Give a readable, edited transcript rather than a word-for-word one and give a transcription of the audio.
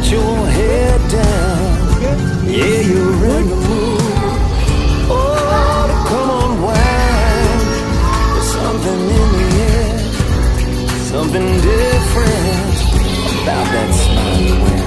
got your head down. Yeah, you're in the mood. Oh, come on, wine. There's something in the air, something different about that smile.